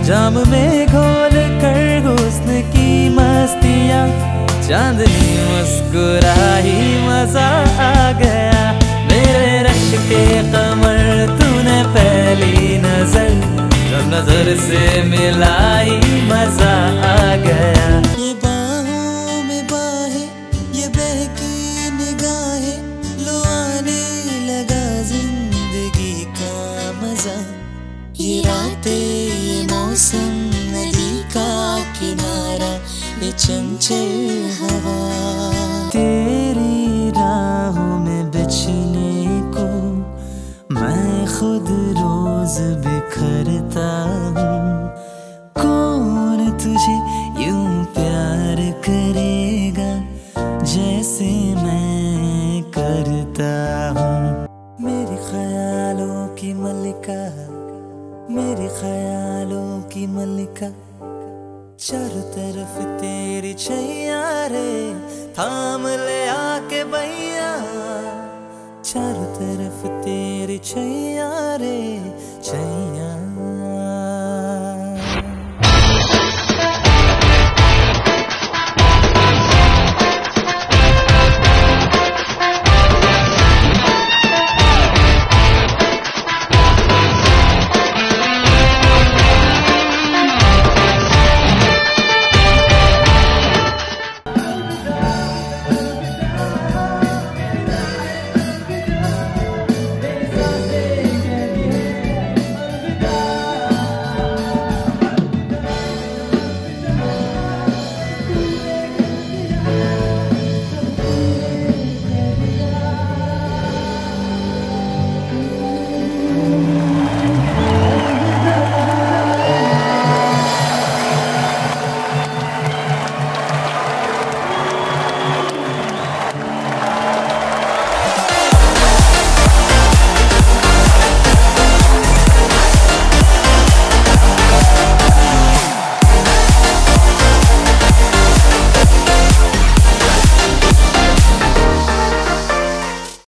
जाम में घोल कर हुस्न की मस्तियाँ, चांदनी मुस्कुराई मजा आ गया। मेरे रश के कमर तूने पहली नजर, जब नजर से मिलाई मजा आ गया। ये बाहों में बाहें, ये बहकी निगाहें, लो आने लगा जिंदगी का मजा। ये रातें, ये मौसम, नदी का किनारा, ये चंचल हवा। तेरी राहों में बिछने को मैं खुद रोज बिखरता हूँ। कौन तुझे यूं प्यार करेगा जैसे मैं करता हूँ। मेरे ख्यालों की मलिका, मेरे ख्यालों की मलिका, चारों तरफ तेरी छैया रे, थाम ले आके भैया। चारों तरफ तेरी छैया रे, छैया।